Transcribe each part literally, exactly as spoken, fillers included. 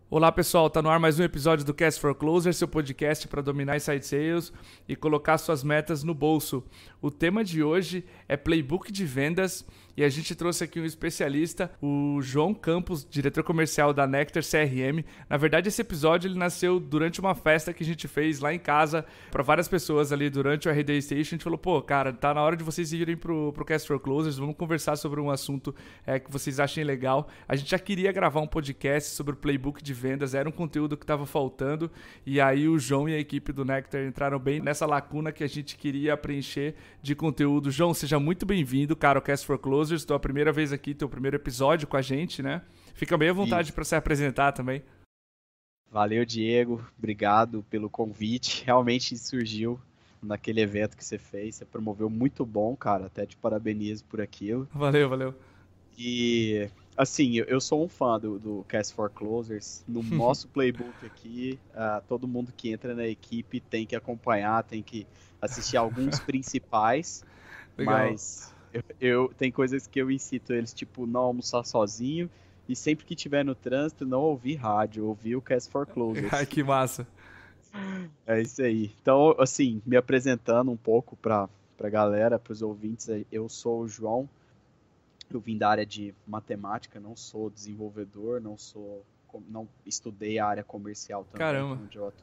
Olá pessoal, tá no ar mais um episódio do Cast for Closer, seu podcast para dominar inside sales e colocar suas metas no bolso. O tema de hoje é playbook de vendas e a gente trouxe aqui um especialista, o João Campos, diretor comercial da Nectar C R M. Na verdade, esse episódio ele nasceu durante uma festa que a gente fez lá em casa para várias pessoas ali durante o R D Station. A gente falou, pô, cara, tá na hora de vocês irem pro, pro Cast for Closers, vamos conversar sobre um assunto é, que vocês achem legal. A gente já queria gravar um podcast sobre o playbook de vendas, era um conteúdo que estava faltando, e aí o João e a equipe do Nectar entraram bem nessa lacuna que a gente queria preencher de conteúdo. João, seja muito bem-vindo, cara, ao Cast for Closers, tua primeira vez aqui, teu primeiro episódio com a gente, né? Fica bem à vontade para se apresentar também. Valeu, Diego, obrigado pelo convite, realmente surgiu naquele evento que você fez, você promoveu muito bom, cara, até te parabenizo por aquilo. Valeu, valeu. E, assim, eu, eu sou um fã do, do Cast for Closers. No nosso playbook aqui, uh, todo mundo que entra na equipe tem que acompanhar, tem que assistir alguns principais. Legal. Mas eu, eu tem coisas que eu incito eles, tipo, não almoçar sozinho e sempre que tiver no trânsito, não ouvir rádio, ouvir o Cast for Closers. Ai, que massa. É isso aí. Então, assim, me apresentando um pouco para a galera, para os ouvintes, eu sou o João. Eu vim da área de matemática, não sou desenvolvedor, não sou, não estudei a área comercial também. Caramba. Onde eu atuo.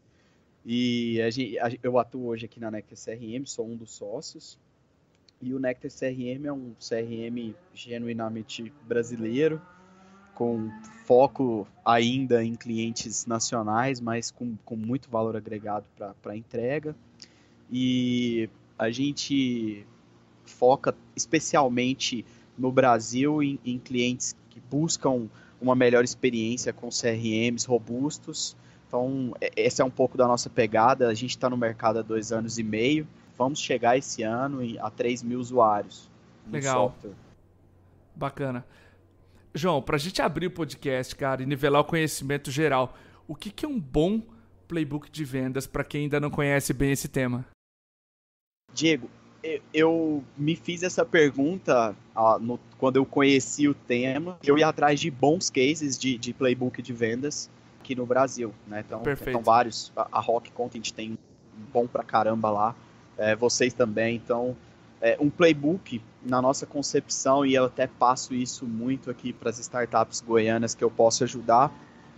E a gente, a, eu atuo hoje aqui na Nectar C R M, sou um dos sócios. E o Nectar C R M é um C R M genuinamente brasileiro, com foco ainda em clientes nacionais, mas com, com muito valor agregado para a entrega. E a gente foca especialmente no Brasil em, em clientes que buscam uma melhor experiência com C R Ms robustos. Então, essa é um pouco da nossa pegada. A gente está no mercado há dois anos e meio. Vamos chegar esse ano a três mil usuários no Legal. software. Bacana. João, para a gente abrir o podcast, cara, e nivelar o conhecimento geral, o que, que é um bom playbook de vendas para quem ainda não conhece bem esse tema? Diego, eu me fiz essa pergunta ah, no, quando eu conheci o tema. Eu ia atrás de bons cases de, de playbook de vendas aqui no Brasil, né? Então, então vários. A, a Rock Content tem um bom pra caramba lá. É, vocês também. Então, é, um playbook, na nossa concepção, e eu até passo isso muito aqui para as startups goianas que eu posso ajudar,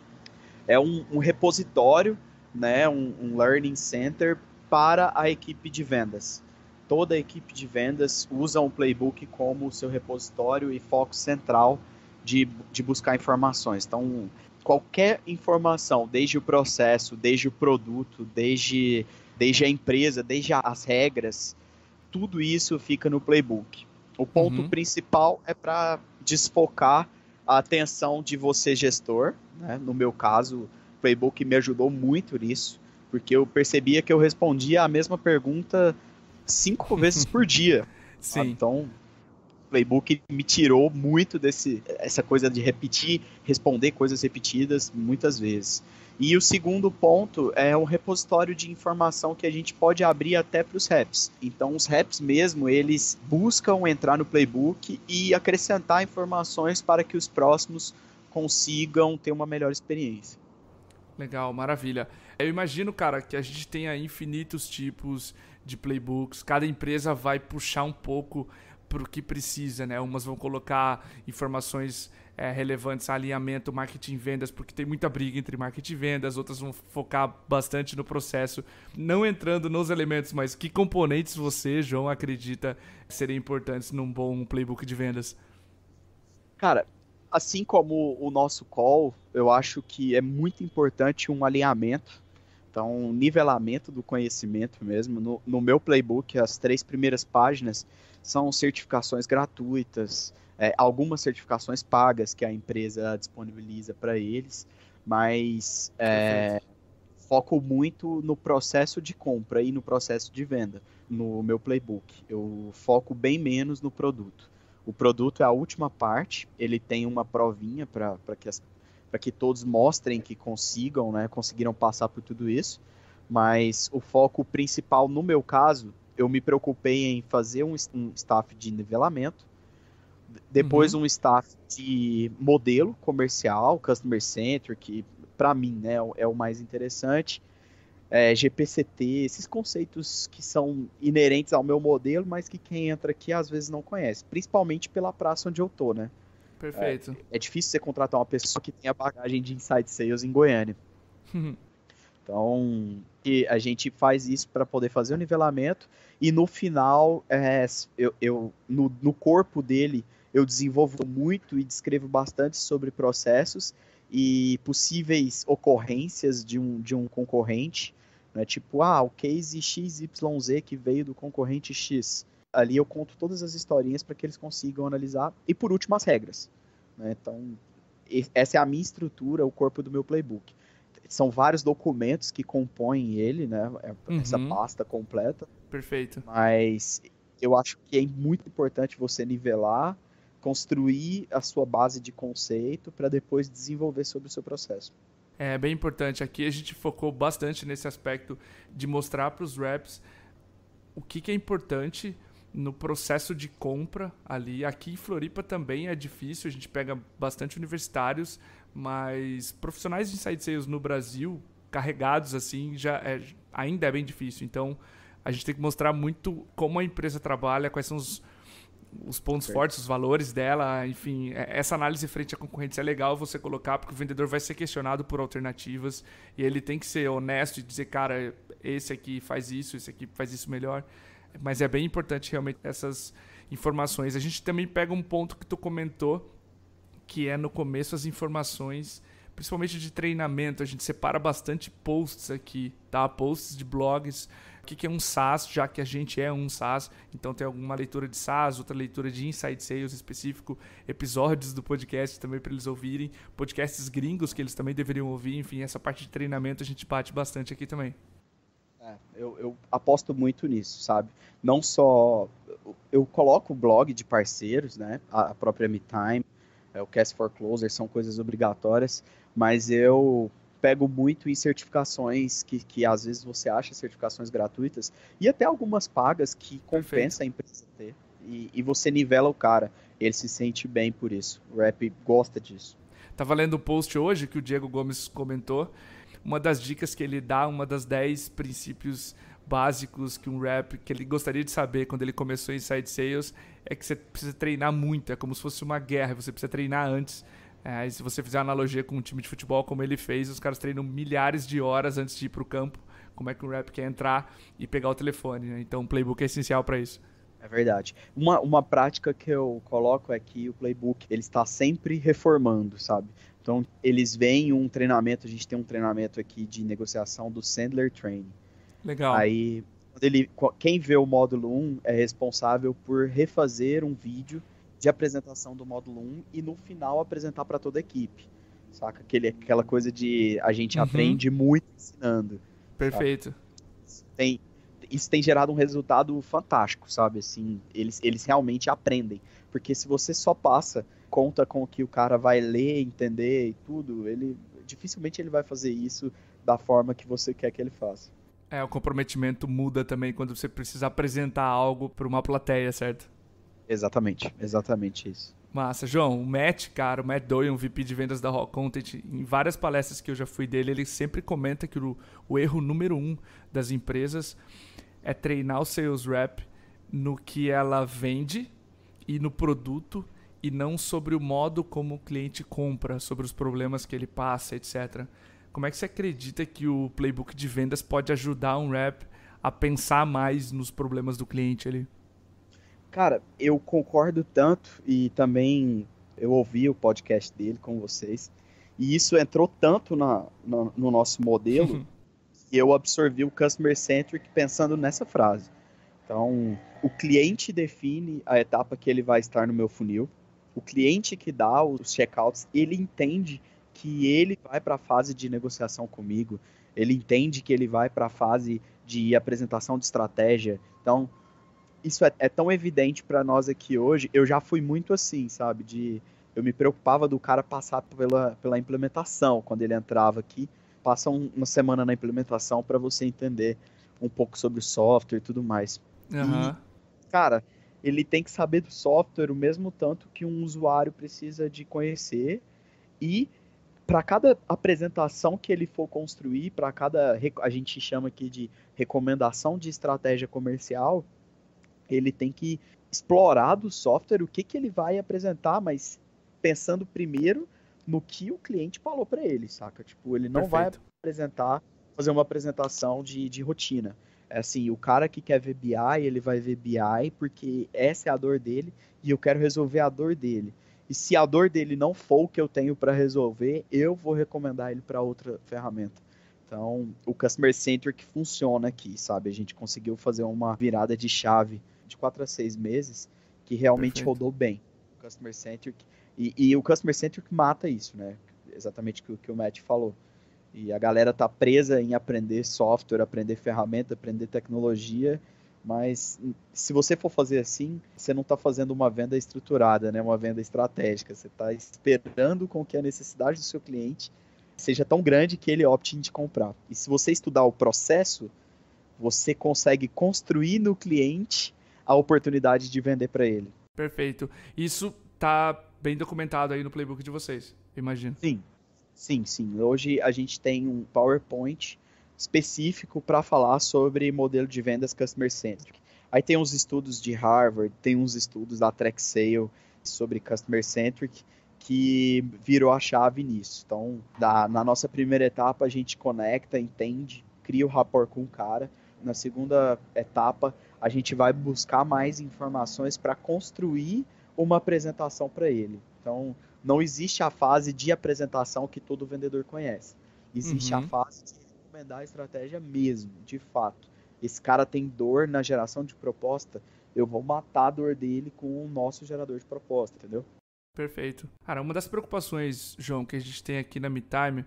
é um, um repositório, né? um, um learning center para a equipe de vendas. Toda a equipe de vendas usa um playbook como seu repositório e foco central de, de buscar informações. Então, qualquer informação, desde o processo, desde o produto, desde, desde a empresa, desde as regras, tudo isso fica no playbook. O ponto uhum. principal é para desfocar a atenção de você, gestor. Né? No meu caso, o playbook me ajudou muito nisso, porque eu percebia que eu respondia a mesma pergunta cinco vezes por dia. Sim. Ah, então, o playbook me tirou muito desse, essa coisa de repetir, responder coisas repetidas muitas vezes. E o segundo ponto é um repositório de informação que a gente pode abrir até para os reps. Então, os reps mesmo, eles buscam entrar no playbook e acrescentar informações para que os próximos consigam ter uma melhor experiência. Legal, maravilha. Eu imagino, cara, que a gente tenha infinitos tipos de playbooks, cada empresa vai puxar um pouco pro que precisa, né? Umas vão colocar informações é, relevantes a alinhamento, marketing e vendas, porque tem muita briga entre marketing e vendas, outras vão focar bastante no processo, não entrando nos elementos, mas que componentes você, João, acredita serem importantes num bom playbook de vendas? Cara, assim como o nosso call, eu acho que é muito importante um alinhamento. Então, um nivelamento do conhecimento mesmo. No, no meu playbook, as três primeiras páginas são certificações gratuitas, é, algumas certificações pagas que a empresa disponibiliza para eles, mas é, foco muito no processo de compra e no processo de venda no meu playbook. Eu foco bem menos no produto. O produto é a última parte, ele tem uma provinha para que as para que todos mostrem que consigam, né, conseguiram passar por tudo isso, mas o foco principal, no meu caso, eu me preocupei em fazer um, um staff de nivelamento, Depois Uhum. um staff de modelo comercial, customer centric, que para mim, né, é o mais interessante. É, G P C T, esses conceitos que são inerentes ao meu modelo, mas que quem entra aqui às vezes não conhece, principalmente pela praça onde eu tô, né? É, Perfeito. é difícil você contratar uma pessoa que tenha bagagem de inside sales em Goiânia. Então, e a gente faz isso para poder fazer o nivelamento e no final, é, eu, eu no, no corpo dele, eu desenvolvo muito e descrevo bastante sobre processos e possíveis ocorrências de um, de um concorrente, né? Tipo, ah, o case X Y Z que veio do concorrente X. Ali eu conto todas as historinhas para que eles consigam analisar. E por último, as regras, né? Então, essa é a minha estrutura, o corpo do meu playbook. São vários documentos que compõem ele, né? Essa Uhum. pasta completa. Perfeito. Mas eu acho que é muito importante você nivelar, construir a sua base de conceito para depois desenvolver sobre o seu processo. É bem importante. Aqui a gente focou bastante nesse aspecto de mostrar para os reps o que, que é importante no processo de compra ali. Aqui em Floripa também é difícil, a gente pega bastante universitários, mas profissionais de inside sales no Brasil, carregados assim, já é, ainda é bem difícil. Então a gente tem que mostrar muito como a empresa trabalha, quais são os, os pontos Certo. fortes, os valores dela, enfim, essa análise frente à concorrência é legal você colocar, porque o vendedor vai ser questionado por alternativas e ele tem que ser honesto e dizer, cara, esse aqui faz isso, esse aqui faz isso melhor. Mas é bem importante realmente essas informações. A gente também pega um ponto que tu comentou, que é no começo as informações, principalmente de treinamento. A gente separa bastante posts aqui, tá? Posts de blogs. O que é um SaaS, já que a gente é um SaaS. Então tem alguma leitura de SaaS, outra leitura de Inside Sales específico, episódios do podcast também para eles ouvirem, podcasts gringos que eles também deveriam ouvir. Enfim, essa parte de treinamento a gente bate bastante aqui também. É, eu, eu aposto muito nisso, sabe? Não só... Eu coloco o blog de parceiros, né? A própria MeTime, é, o Cast for Closer, são coisas obrigatórias, mas eu pego muito em certificações que, que às vezes você acha certificações gratuitas e até algumas pagas que Perfeito. compensa a empresa ter. E, e você nivela o cara, ele se sente bem por isso. O rap gosta disso. Tava lendo um post hoje que o Diego Gomes comentou. Uma das dicas que ele dá, uma das dez princípios básicos que um rep, que ele gostaria de saber quando ele começou em Inside Sales, é que você precisa treinar muito, é como se fosse uma guerra, você precisa treinar antes. É, se você fizer analogia com um time de futebol como ele fez, os caras treinam milhares de horas antes de ir pro campo. Como é que um rep quer entrar e pegar o telefone, né? Então o playbook é essencial para isso. É verdade. Uma, uma prática que eu coloco é que o playbook ele está sempre reformando, sabe? Então, eles veem um treinamento, a gente tem um treinamento aqui de negociação do Sandler Training. Legal. Aí, quando ele, quem vê o módulo um é responsável por refazer um vídeo de apresentação do módulo um e no final apresentar para toda a equipe. Saca? Aquele, aquela coisa de a gente Uhum. aprende muito ensinando. Saca? Perfeito. Tem, isso tem gerado um resultado fantástico, sabe? Assim, eles, eles realmente aprendem. Porque se você só passa, conta com o que o cara vai ler, entender e tudo, ele dificilmente ele vai fazer isso da forma que você quer que ele faça. É, o comprometimento muda também quando você precisa apresentar algo para uma plateia, certo? Exatamente, exatamente isso. Massa. João, o Matt, cara, o Matt Doyle, um V P de vendas da Rock Content, em várias palestras que eu já fui dele, ele sempre comenta que o, o erro número um das empresas é treinar o sales rep no que ela vende e no produto e não sobre o modo como o cliente compra, sobre os problemas que ele passa, etcétera. Como é que você acredita que o playbook de vendas pode ajudar um rep a pensar mais nos problemas do cliente ali? Cara, eu concordo tanto e também eu ouvi o podcast dele com vocês e isso entrou tanto na, na, no nosso modelo que eu absorvi o Customer Centric pensando nessa frase. Então, o cliente define a etapa que ele vai estar no meu funil. O cliente que dá os checkouts, ele entende que ele vai para a fase de negociação comigo. Ele entende que ele vai para a fase de apresentação de estratégia. Então, isso é, é tão evidente para nós aqui hoje. Eu já fui muito assim, sabe? De, eu me preocupava do cara passar pela, pela implementação quando ele entrava aqui. Passa um, uma semana na implementação para você entender um pouco sobre o software e tudo mais. E, Aham. cara, ele tem que saber do software o mesmo tanto que um usuário precisa de conhecer, e para cada apresentação que ele for construir, para cada, a gente chama aqui de recomendação de estratégia comercial, ele tem que explorar do software o que, que ele vai apresentar, mas pensando primeiro no que o cliente falou para ele, saca? Tipo, ele não Perfeito. vai apresentar, fazer uma apresentação de, de rotina. É assim, o cara que quer ver B I, ele vai ver B I porque essa é a dor dele e eu quero resolver a dor dele. E se a dor dele não for o que eu tenho para resolver, eu vou recomendar ele para outra ferramenta. Então, o Customer Centric funciona aqui, sabe? A gente conseguiu fazer uma virada de chave de quatro a seis meses que realmente Perfeito. rodou bem. O Customer Centric, e, e o Customer Centric mata isso, né? Exatamente o que, que o Matt falou. E a galera tá presa em aprender software, aprender ferramenta, aprender tecnologia, mas se você for fazer assim, você não está fazendo uma venda estruturada, né? Uma venda estratégica. Você está esperando com que a necessidade do seu cliente seja tão grande que ele opte em te comprar. E se você estudar o processo, você consegue construir no cliente a oportunidade de vender para ele. Perfeito. Isso tá bem documentado aí no playbook de vocês, imagino. Sim, sim, sim. Hoje a gente tem um PowerPoint específico para falar sobre modelo de vendas Customer Centric. Aí tem uns estudos de Harvard, tem uns estudos da TrackSale sobre Customer Centric que virou a chave nisso. Então, da, na nossa primeira etapa, a gente conecta, entende, cria o rapport com o cara. Na segunda etapa, a gente vai buscar mais informações para construir uma apresentação para ele. Então, não existe a fase de apresentação que todo vendedor conhece. Existe uhum. a fase de recomendar a estratégia mesmo, de fato. Esse cara tem dor na geração de proposta, eu vou matar a dor dele com o nosso gerador de proposta, entendeu? Perfeito. Cara, uma das preocupações, João, que a gente tem aqui na MeTime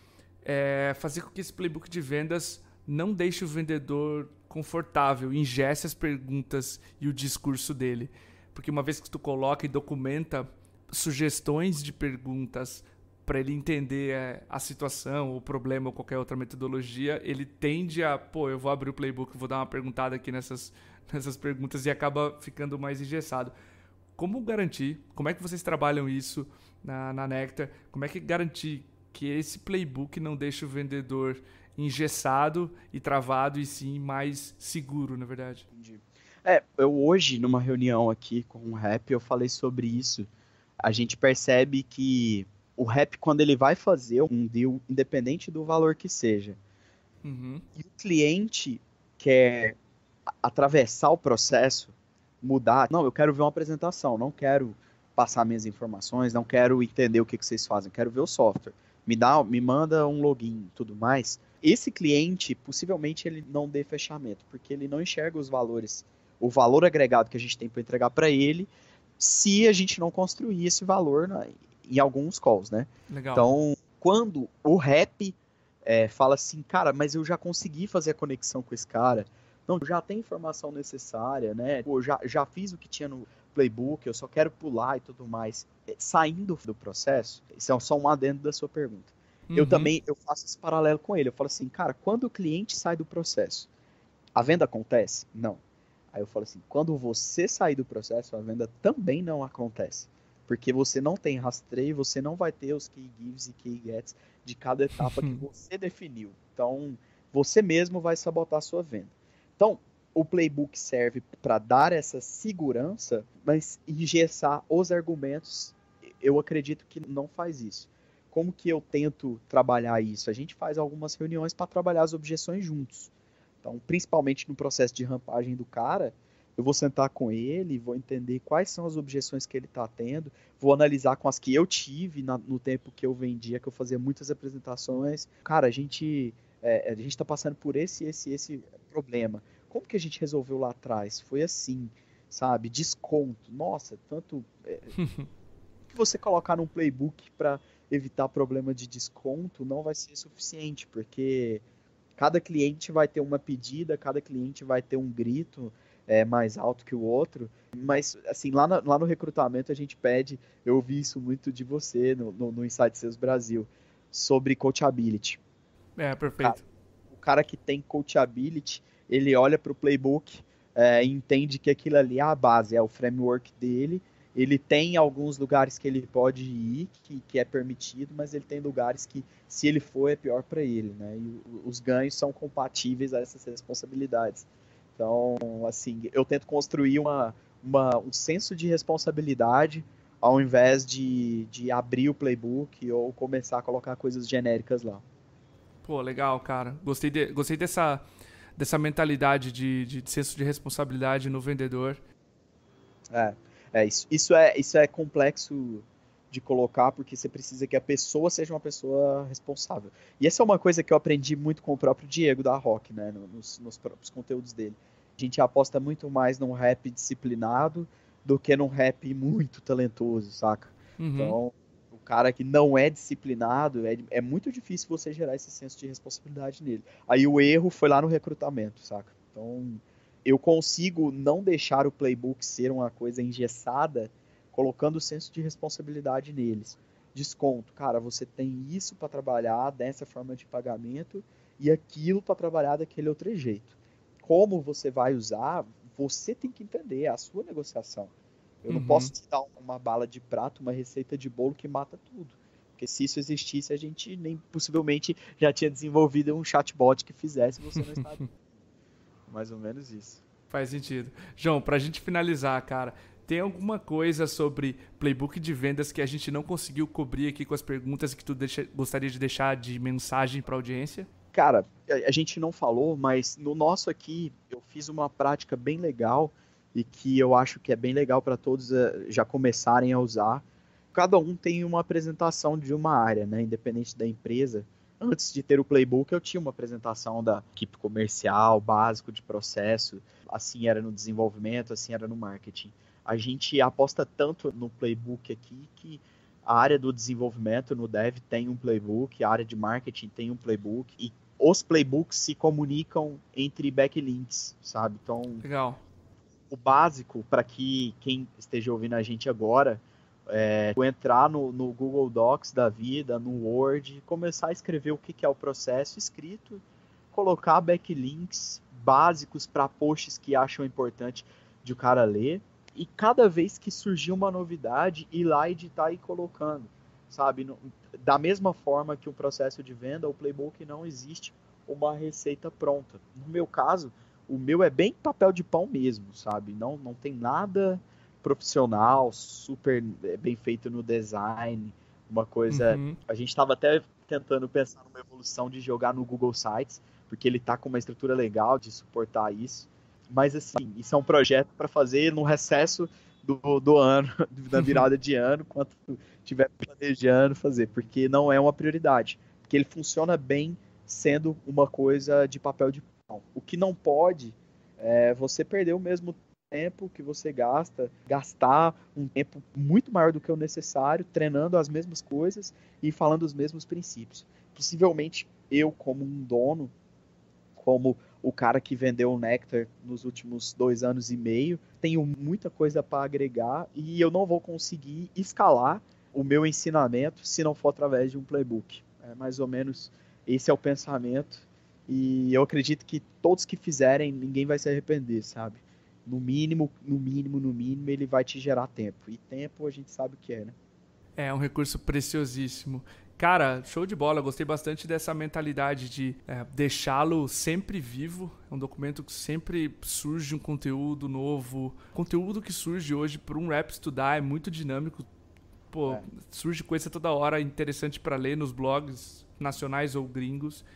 é fazer com que esse playbook de vendas não deixe o vendedor confortável, ingesse as perguntas e o discurso dele. Porque uma vez que tu coloca e documenta sugestões de perguntas para ele entender a situação, o problema ou qualquer outra metodologia, ele tende a, pô, eu vou abrir o playbook, vou dar uma perguntada aqui nessas, nessas perguntas e acaba ficando mais engessado. Como garantir, como é que vocês trabalham isso na, na Nectar? Como é que garantir que esse playbook não deixe o vendedor engessado e travado e sim mais seguro, na verdade? Entendi. É, eu hoje, numa reunião aqui com o Rap, eu falei sobre isso. A gente percebe que o Rap, quando ele vai fazer um deal, independente do valor que seja, uhum. e o cliente quer atravessar o processo, mudar, não, eu quero ver uma apresentação, não quero passar minhas informações, não quero entender o que, que vocês fazem, quero ver o software, me dá, me manda um login e tudo mais. Esse cliente, possivelmente, ele não dê fechamento, porque ele não enxerga os valores, o valor agregado que a gente tem para entregar para ele, se a gente não construir esse valor na, em alguns calls, né? Legal. Então, quando o Rap é, fala assim, cara, mas eu já consegui fazer a conexão com esse cara, não, já tem informação necessária, né? Pô, já, já fiz o que tinha no playbook, eu só quero pular e tudo mais. Saindo do processo, isso é só um adendo da sua pergunta. Uhum. Eu também eu faço esse paralelo com ele. Eu falo assim, cara, quando o cliente sai do processo, a venda acontece? Não. Aí eu falo assim, quando você sair do processo, a venda também não acontece. Porque você não tem rastreio, você não vai ter os key gives e key gets de cada etapa que você definiu. Então, você mesmo vai sabotar a sua venda. Então, o playbook serve para dar essa segurança, mas engessar os argumentos, eu acredito que não faz isso. Como que eu tento trabalhar isso? A gente faz algumas reuniões para trabalhar as objeções juntos. Então, principalmente no processo de rampagem do cara, eu vou sentar com ele, vou entender quais são as objeções que ele está tendo, vou analisar com as que eu tive na, no tempo que eu vendia, que eu fazia muitas apresentações. Cara, a gente é, a gente está passando por esse, esse, esse problema. Como que a gente resolveu lá atrás? Foi assim, sabe? Desconto. Nossa, tanto... É, que você colocar num playbook para evitar problema de desconto não vai ser suficiente, porque cada cliente vai ter uma pedida, cada cliente vai ter um grito é, mais alto que o outro, mas assim, lá, na, lá no recrutamento a gente pede, eu ouvi isso muito de você no, no, no Insight Sales Brasil, sobre coachability. É, perfeito. O cara, o cara que tem coachability, ele olha para o playbook, é, entende que aquilo ali é a base, é o framework dele. Ele tem alguns lugares que ele pode ir, que, que é permitido, mas ele tem lugares que, se ele for, é pior para ele, né? E os ganhos são compatíveis a essas responsabilidades. Então, assim, eu tento construir uma, uma, um senso de responsabilidade ao invés de, de abrir o playbook ou começar a colocar coisas genéricas lá. Pô, legal, cara. Gostei, de, gostei dessa, dessa mentalidade de, de, de senso de responsabilidade no vendedor. É, é, isso, isso é isso é complexo de colocar, porque você precisa que a pessoa seja uma pessoa responsável. E essa é uma coisa que eu aprendi muito com o próprio Diego da Rock, né, nos, nos próprios conteúdos dele. A gente aposta muito mais num rap disciplinado do que num rap muito talentoso, saca? Uhum. Então, o cara que não é disciplinado, é, é muito difícil você gerar esse senso de responsabilidade nele. Aí o erro foi lá no recrutamento, saca? Então, eu consigo não deixar o playbook ser uma coisa engessada, colocando o senso de responsabilidade neles. Desconto, cara, você tem isso para trabalhar dessa forma de pagamento e aquilo para trabalhar daquele outro jeito. Como você vai usar, você tem que entender, é a sua negociação. Eu não Uhum. posso te dar uma bala de prata, uma receita de bolo que mata tudo. Porque se isso existisse, a gente nem possivelmente já tinha desenvolvido um chatbot que fizesse, você não está. Mais ou menos isso. Faz sentido. João, pra gente finalizar, cara, tem alguma coisa sobre playbook de vendas que a gente não conseguiu cobrir aqui com as perguntas que tu deixa, gostaria de deixar de mensagem pra audiência? Cara, a gente não falou, mas no nosso aqui eu fiz uma prática bem legal e que eu acho que é bem legal para todos já começarem a usar. Cada um tem uma apresentação de uma área, né? Independente da empresa. Antes de ter o playbook, eu tinha uma apresentação da equipe comercial, básico de processo. Assim era no desenvolvimento, assim era no marketing. A gente aposta tanto no playbook aqui que a área do desenvolvimento no dev tem um playbook, a área de marketing tem um playbook e os playbooks se comunicam entre backlinks, sabe? Então, Legal. o básico para que quem esteja ouvindo a gente agora é entrar no, no Google Docs da vida, no Word, começar a escrever o que, que é o processo escrito, colocar backlinks básicos para posts que acham importante de o cara ler, e cada vez que surgir uma novidade, ir lá editar e ir colocando, sabe? Da mesma forma que o processo de venda, o playbook não existe uma receita pronta. No meu caso, o meu é bem papel de pão mesmo, sabe? Não, não tem nada profissional, super bem feito no design, uma coisa... Uhum. A gente estava até tentando pensar numa evolução de jogar no Google Sites, porque ele tá com uma estrutura legal de suportar isso. Mas, assim, isso é um projeto para fazer no recesso do, do ano, da virada de ano, quando estiver planejando fazer, porque não é uma prioridade. Porque ele funciona bem sendo uma coisa de papel de pão. O que não pode é você perder o mesmo tempo que você gasta, gastar um tempo muito maior do que o necessário, treinando as mesmas coisas e falando os mesmos princípios. Possivelmente, eu, como um dono, como o cara que vendeu o Nectar nos últimos dois anos e meio, tenho muita coisa para agregar e eu não vou conseguir escalar o meu ensinamento se não for através de um playbook. É mais ou menos esse é o pensamento e eu acredito que todos que fizerem, ninguém vai se arrepender, sabe? No mínimo, no mínimo, no mínimo, ele vai te gerar tempo. E tempo a gente sabe o que é, né? É um recurso preciosíssimo. Cara, show de bola. Gostei bastante dessa mentalidade de é, deixá-lo sempre vivo. É um documento que sempre surge um conteúdo novo. Conteúdo que surge hoje por um rap estudar é muito dinâmico. Pô, É. surge coisa toda hora interessante para ler nos blogs nacionais ou gringos.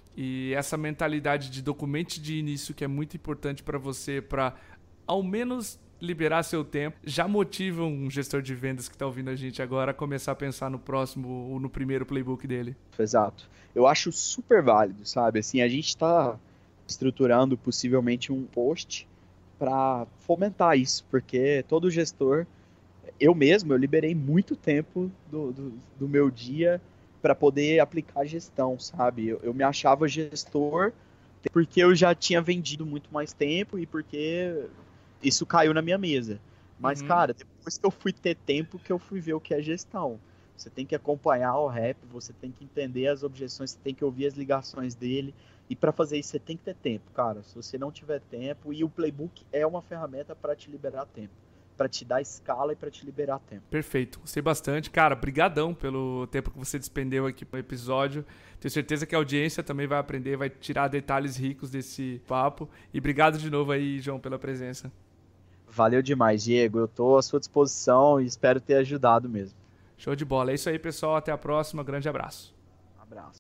E essa mentalidade de documento de início que é muito importante para você, para ao menos liberar seu tempo, já motiva um gestor de vendas que está ouvindo a gente agora a começar a pensar no próximo ou no primeiro playbook dele. Exato. Eu acho super válido, sabe? Assim, a gente está estruturando possivelmente um post para fomentar isso, porque todo gestor, eu mesmo, eu liberei muito tempo do, do, do meu dia para poder aplicar gestão, sabe? Eu, eu me achava gestor porque eu já tinha vendido muito mais tempo e porque isso caiu na minha mesa. Mas, Uhum. cara, depois que eu fui ter tempo, que eu fui ver o que é gestão. Você tem que acompanhar o rap, você tem que entender as objeções, você tem que ouvir as ligações dele. E para fazer isso você tem que ter tempo, cara. Se você não tiver tempo, e o playbook é uma ferramenta para te liberar tempo, para te dar escala e para te liberar tempo. Perfeito, gostei bastante. Cara, brigadão pelo tempo que você despendeu aqui no episódio. Tenho certeza que a audiência também vai aprender, vai tirar detalhes ricos desse papo. E obrigado de novo aí, João, pela presença. Valeu demais, Diego. Eu tô à sua disposição e espero ter ajudado mesmo. Show de bola. É isso aí, pessoal. Até a próxima. Grande abraço. Um abraço.